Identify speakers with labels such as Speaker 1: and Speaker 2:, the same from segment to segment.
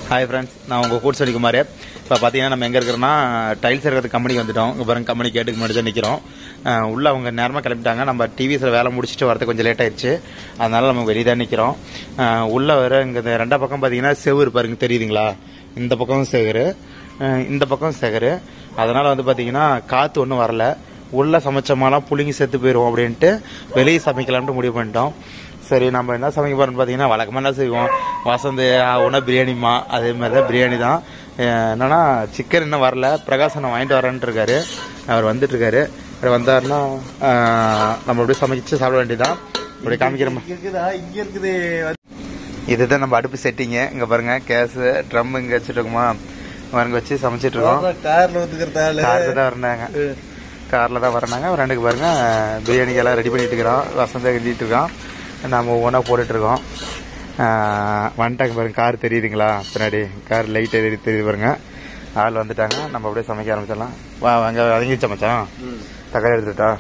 Speaker 1: Hi friends, நான் உங்கள் கூட் சொல்லிக்குமார். இப்போ பார்த்தீங்கன்னா நம்ம எங்கே இருக்கிறோன்னா டைல்ஸ் இருக்கிறது கம்பெனிக்கு வந்துட்டோம். இங்கே பாருங்க, கம்பெனி கேட்டுக்கு முன்னாடி தான் நிற்கிறோம். உள்ளே அவங்க நேரமாக கிளம்பிட்டாங்க. நம்ம டிவிஸில் வேலை முடிச்சுட்டு வரது கொஞ்சம் லேட் ஆயிடுச்சு. அதனால நம்ம வெளியே தான் நிற்கிறோம். உள்ளே வர இங்கே ரெண்டா பக்கம் பார்த்தீங்கன்னா செவுரு பாருங்க, தெரியுதுங்களா? இந்த பக்கம் செவுரு, இந்த பக்கம் செகரு. அதனால் வந்து பார்த்தீங்கன்னா காற்று ஒன்றும் வரல. உள்ளே சமைச்சோமாலாம் புளிங்கி செத்து போயிடுவோம் அப்படின்ட்டு வெளியே சமைக்கலான்ட்டு முடிவு பண்ணிட்டோம். சரி, நம்ம என்ன சமைக்க போகிறோம்னு பார்த்தீங்கன்னா வழக்கமாக என்ன செய்வோம், வசந்த் ஒன்றா பிரியாணிமா, அதே மாதிரி தான் பிரியாணி தான். என்னன்னா சிக்கன் இன்னும் வரல. பிரகாஷ் நான் வாங்கிட்டு வரேன்ட்டு இருக்காரு. அவர் வந்துட்டு இருக்காரு. அவர் வந்தாருன்னா நம்ம அப்படியே சமைச்சு சாப்பிட வேண்டியதான். அப்படியே காமிக்கிறோம். இங்கே இருக்குது, இதுதான் நம்ம அடுப்பு செட்டிங்க. இங்கே பாருங்க, கேஸு ட்ரம் இங்கே வச்சுருக்கோமா, அங்கே வச்சு சமைச்சிட்டு இருக்கோம். காரில் தான் வரணாங்க, காரில் தான் வரனாங்க. ரெண்டுக்கு பாருங்க பிரியாணிக்கு எல்லாம் ரெடி பண்ணிட்டு இருக்கிறோம். வசந்தை கட்டிட்டு இருக்கோம். நம்ம ஒவ்வொன்றா போட்டுட்ருக்கோம். வந்துட்டாங்க பாருங்க, கார் தெரியுதுங்களா? பின்னாடி கார் லைட் தெரியுது பாருங்க. ஆள் வந்துட்டாங்க. நம்ம அப்படியே சமைக்க ஆரம்பிச்சிடலாம். வாங்க, வதங்கிடுச்சா மச்சான்? தக்காளி எடுத்துட்டா?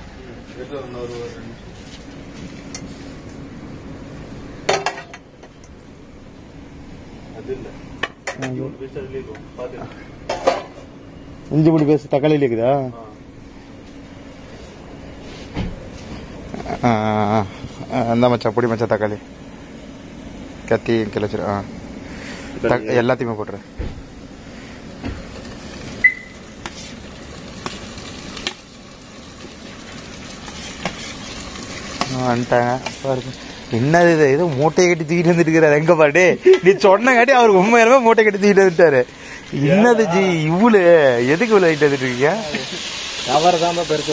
Speaker 1: இஞ்சி பூண்டு பேஸ்ட் தக்காளியில் இருக்குதா? அந்த மச்சா பொடி மச்சா தக்காளி கத்தி கிளச்சிரு. எல்லாத்தையுமே போட்டுரு. வந்துட்டாங்க பாருங்க. என்னது இது? ஏதோ மூட்டையை கட்டி தூக்கிட்டு வந்துட்டு இருக்கிறாரு. எங்க பாட்டு நீ சொன்னங்காட்டி அவருக்கு உண்மையிலுமே மூட்டை கட்டி தூக்கிட்டு வந்துட்டாரு. என்னது ஜி இவ்வளவு எதுக்கு இவ்வளவு ஆகிட்டு வந்துட்டு இருக்கீங்க? பெருசு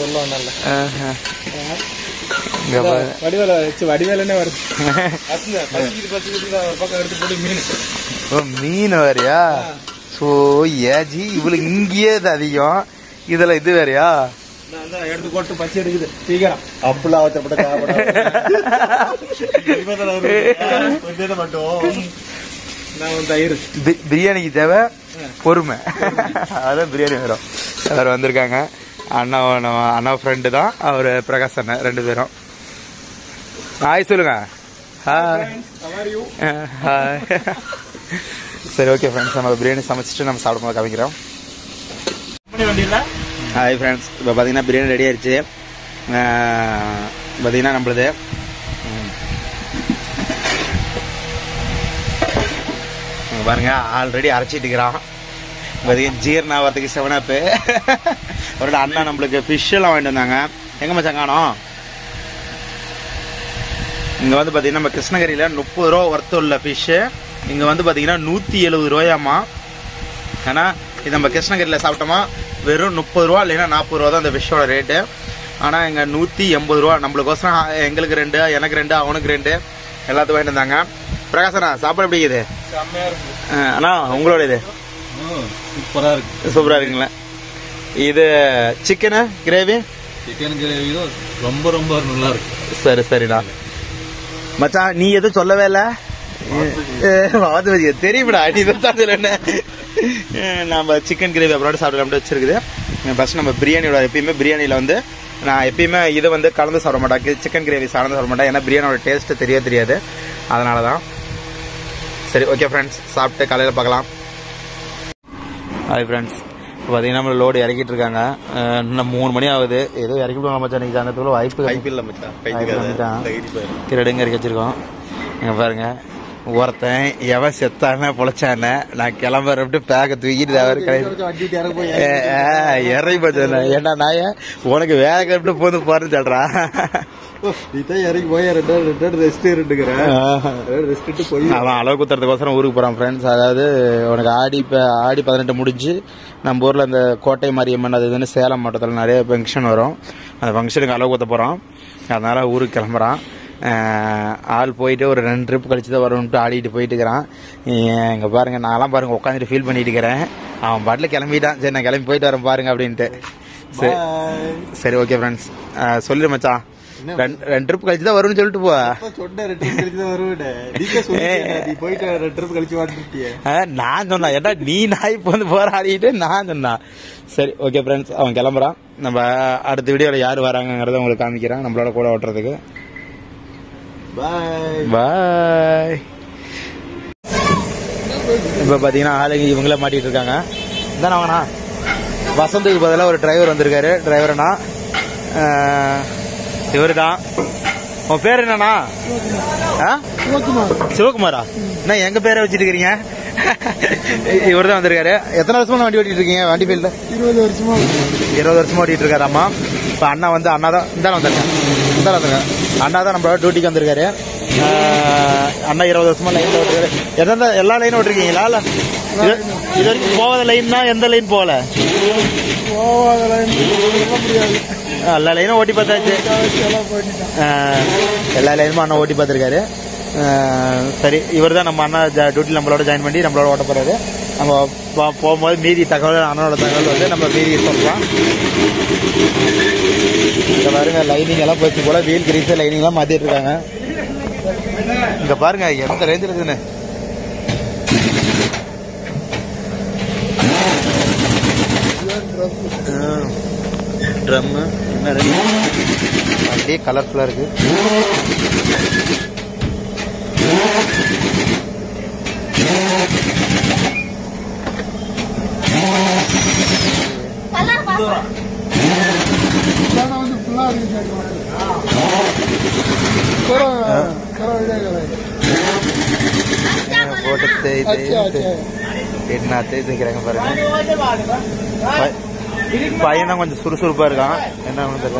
Speaker 1: மீன் வேறையா? சோ ஏஜி இவளுக்கு இங்கேயே அதிகம், இதுல இது வேறையா? எடுத்து போட்டு பசி எடுக்குது சீக்கிரம். அப்பெல்லாம் பிரியாணிக்கு தேவை பொறுமை. அதான் பிரியாணி வரும். அவர் வந்திருக்காங்க. அண்ணா ஃப்ரெண்டு தான் அவர், பிரகாஷ் அண்ணன். ரெண்டு பேரும் ஹாய் சொல்லுங்க. சரி, ஓகே ஃப்ரெண்ட்ஸ், நம்ம பிரியாணி சமைச்சிட்டு நம்ம சாப்பிடும்போது காமிக்கிறோம். ஹாய் ஃப்ரெண்ட்ஸ், இப்போ பார்த்தீங்கன்னா பிரியாணி ரெடி ஆயிடுச்சு. பார்த்தீங்கன்னா நம்மளது பாருங்க, ஆல்ரெடி அரைச்சிட்டு இருக்கிறான். பார்த்தீங்கன்னா ஜீரணம் ஆகிறதுக்கு 7up. அவரோட அண்ணா நம்மளுக்கு ஃபிஷ் எல்லாம் வாங்கிட்டு வந்தாங்க. எங்க மச்சான் காணோம்? இங்க வந்து பாத்தீங்கன்னா நம்ம கிருஷ்ணகிரியில 30 ரூபா ஒர்த்து உள்ள ஃபிஷ்ஷு இங்க வந்து பாத்தீங்கன்னா 170 ரூபாயாமா. ஆனா இது நம்ம கிருஷ்ணகிரியில சாப்பிட்டோமா வெறும் 30 ரூபா இல்லைன்னா 40 ரூபா தான் அந்த ஃபிஷ்ஷோட ரேட்டு. ஆனா இங்க 180 ரூபா. நம்மளுக்கோசரம் எங்களுக்கு 2, எனக்கு 2, அவனுக்கு 2 எல்லாத்துக்கும் வாங்கிட்டு வந்தாங்க. பிரகாசனா சாப்பாடு எப்படி இருக்குது? அண்ணா உங்களோட இது
Speaker 2: சூப்பரா இருக்கு.
Speaker 1: சூப்பரா இருக்குங்களா? இது சிக்கன் கிரேவி
Speaker 2: ரொம்ப ரொம்ப நல்லா இருக்கு.
Speaker 1: சரி சரிண்ணா. மச்சான் நீ எதுவும் சொல்லவே இல்ல? தெரியுமாடா, நீ தான் சொல்ல. நம்ம சிக்கன் கிரேவி அப்புறம் சாப்பிடலாம் வச்சிருக்குது. ஃபர்ஸ்ட் நம்ம பிரியாணியோட எப்பயுமே பிரியாணியில வந்து நான் எப்பயுமே இதை வந்து கலந்து சாப்பிட மாட்டேன். சிக்கன் கிரேவி சாப்பிட மாட்டேன். ஏன்னா பிரியாணியோட டேஸ்ட் தெரியாது. அதனாலதான். சரி, ஓகே ஃப்ரெண்ட்ஸ், சாப்பிட்டு காலையில் பார்க்கலாம். ஹாய் ஃப்ரெண்ட்ஸ், இப்போ பார்த்தீங்கன்னா நம்ம லோடு இறக்கிட்டு இருக்காங்க. இன்னும் 3 மணி ஆகுது. ஏதோ இறக்கி விடுவாங்க மச்சான். இன்னைக்கு அந்த வாய்ப்பு இல்லை மச்சான். கிரடுங்க இறக்கி வச்சிருக்கோம். இங்கே பாருங்க, ஒருத்தன் எவன் செத்தான பொழைச்சான நான் கிளம்புறப்பட்டு பேக்க தூக்கிட்டு இறங்கி போச்சு. ஏன்னா நாய உனக்கு வேலை கிளம்பிட்டு போது போறேன்னு சொல்றான். அவன் அளவு குத்துறதுக்கோசரம் ஊருக்கு போறான் ஃப்ரெண்ட்ஸ். அதாவது உனக்கு ஆடி 18 முடிஞ்சு நம்ம ஊர்ல இந்த கோட்டை மாரியம்மன் அது இதுன்னு சேலம் மாவட்டத்தில் நிறைய ஃபங்க்ஷன் வரும். அந்த ஃபங்க்ஷனுக்கு அளவு குத்த போறோம். அதனால ஊருக்கு கிளம்புறான். ஆள் போயிட்டு ஒரு 2 ட்ரிப் கழிச்சு தான் வரும்ட்டு ஆடிட்டு போயிட்டு இருக்கிறான். இங்க பாருங்க, நான்லாம் பாருங்க உட்காந்துட்டு ஃபீல் பண்ணிட்டு இருக்கிறேன். அவன் பாட்டில் கிளம்பிட்டான். சரி, நான் கிளம்பி போயிட்டு வரேன் பாருங்க அப்படின்ட்டு. சரி, ஓகே ஃப்ரெண்ட்ஸ், சொல்லிடு மச்சான். 2 ட்ரிப் கழிச்சு தான் வரும்னு சொல்லிட்டு போ. நான் சொன்னா ஏன்னா நீ நாய் இப்போ வந்து போற ஆடிட்டு நான் சொன்னா. சரி, ஓகே ஃப்ரெண்ட்ஸ், அவன் கிளம்புறான். நம்ம அடுத்த வீடியோல யார் வராங்கிறத உங்களுக்கு காமிக்கிறேன் நம்மளோட கூட ஓட்டுறதுக்கு. பாய். இப்போ பார்த்தீங்கன்னா ஆளுங்க இவங்கள மாட்டிட்டு இருக்காங்க. இதானே வாங்கண்ணா, வசந்துக்கு பதிலாக ஒரு டிரைவர் வந்திருக்காரு. டிரைவர்னா இவர் தான். உன் பேர் என்னண்ணா? சிவகுமாரா? என்ன எங்க பேரை வச்சுட்டு இருக்கிறீங்க? இவர் தான் வந்திருக்காரு. எத்தனை வருஷமா வண்டி ஓட்டிட்டு இருக்கீங்க? வண்டி ஃபீல்டு 20 வருஷமா ஓட்டிட்டு இருக்காராமா. இப்போ அண்ணா வந்து அண்ணா தான் வந்திருக்காங்க. அண்ணா தான் நம்மளோட டியூட்டிக்கு வந்திருக்காரு. அண்ணா 20 வருஷமா லைன்ல ஓட்டிருக்காரு. எந்த எல்லா லைனும் ஓட்டிருக்கீங்களா? இல்ல இது வரைக்கும் போகாத லைன்னா எந்த லைன் போகல? எல்லா லைனும் ஓட்டி பார்த்தாச்சு. எல்லா லைனும் அண்ணா ஓட்டி பார்த்துருக்காரு. சரி, இவர் தான் நம்ம அண்ணா டியூட்டியில் நம்மளோட ஜாயின் பண்ணி நம்மளோட ஓட்ட போறாரு. நம்ம போகும்போது மீதி தகவல், அண்ணனோட தகவல் வந்து நம்ம மீதி சொல்லலாம். இங்க பாருங்க, லைனிங் எல்லாம் போச்சு போல. வீல் கிரீஸ் லைனிங் எல்லாம் மாத்திட்டு இருக்காங்க. இங்க பாருங்க எந்த ரேஞ்சில் இருக்குன்னு. ட்ரம் என்ன அப்படியே கலர்ஃபுல்லா இருக்கு. போட்டு என்ன தேய்க்கிறாங்க பாருங்க. பையன் தான் கொஞ்சம் சுறுசுறுப்பா இருக்கான். என்ன தெரியல.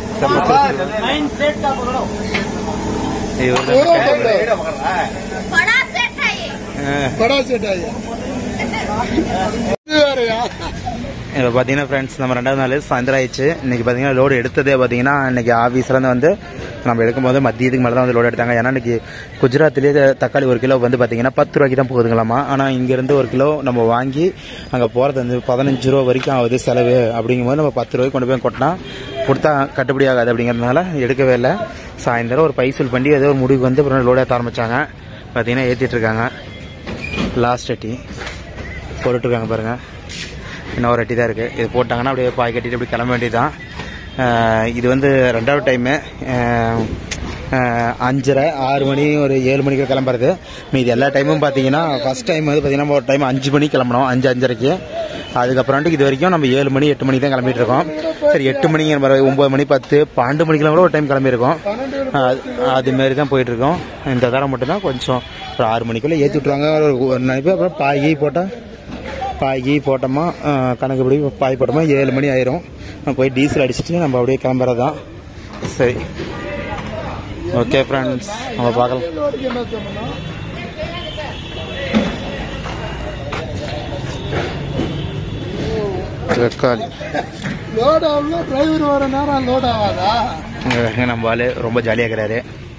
Speaker 1: இப்போ பார்த்தீங்கன்னா ஃப்ரெண்ட்ஸ், நம்ம 2வது நாள் சாயந்தரம் ஆயிடுச்சு. இன்னைக்கு பார்த்தீங்கன்னா லோடு எடுத்ததே பார்த்தீங்கன்னா இன்னைக்கு ஆஃபீஸ்லேருந்து வந்து நம்ம எடுக்கும்போது மதியத்துக்கு மேலே தான் வந்து லோடு எடுத்தாங்க. ஏன்னா இன்னைக்கு குஜராத்லேயே தக்காளி 1 கிலோ வந்து பார்த்தீங்கன்னா 10 ரூபாய்க்கு தான் போகுதுங்களாமா. ஆனால் இங்கேருந்து 1 கிலோ நம்ம வாங்கி அங்கே போகிறது வந்து 15 ரூபா வரைக்கும் ஆகுது செலவு. அப்படிங்கும்போது நம்ம 10 ரூபாய்க்கு கொண்டு போய் கொட்டினா கொடுத்தா கட்டுப்படி ஆகாது. அப்படிங்கிறதுனால எடுக்கவே இல்லை. சாயந்தரம் ஒரு பைசல் பண்ணி ஏதோ ஒரு முடிவுக்கு வந்து அப்புறம் லோடு ஏற்ற ஆரம்பித்தாங்க. பார்த்தீங்கன்னா ஏற்றிட்டு இருக்காங்க. லாஸ்ட் அட்டி போட்டுட்ருக்காங்க பாருங்கள். இன்னும் ஒரு அட்டி தான் இருக்குது. இது போட்டாங்கன்னா அப்படியே பாய் கட்டிட்டு அப்படி கிளம்ப வேண்டியதுதான். இது வந்து 2வது டைமு. 5:30 6 மணி ஒரு 7 மணிக்கு கிளம்புறது. மீது எல்லா டைமும் பார்த்தீங்கன்னா ஃபர்ஸ்ட் டைம் வந்து பார்த்தீங்கன்னா ஒரு டைம் 5 மணிக்கு கிளம்பணும், 5:30க்கு. அதுக்கப்புறம் இது வரைக்கும் நம்ம 7 மணி 8 மணிக்கு தான் கிளம்பிட்டு இருக்கோம். சரி, 8 மணிக்கு 9 மணி 10 12 மணிக்கெல்லாம் கூட ஒரு டைம் கிளம்பியிருக்கோம். அதுமாரி தான் போயிட்டு இருக்கோம். இந்த தரம் மட்டும் தான் கொஞ்சம் ஒரு 6 மணிக்குள்ளே ஏற்றி விட்டுருவாங்க. ஒரு நினைப்பு. அப்புறம் பாய் போட்டோமா கணக்குப்படி பாய் போட்டோமா 7 மணி ஆயிரும். போய் டீசல் அடிச்சுட்டு நம்ம அப்படியே கிளம்புறதான். சரி, ஓகே ஃப்ரெண்ட்ஸ், நம்ம பார்க்கலாம். தக்காளி
Speaker 3: லோட் ஆகல, டிரைவர் வர நேரம் லோட் ஆகாதா?
Speaker 1: நம்ம ஆளு ரொம்ப ஜாலியாக இருக்கிறாரு.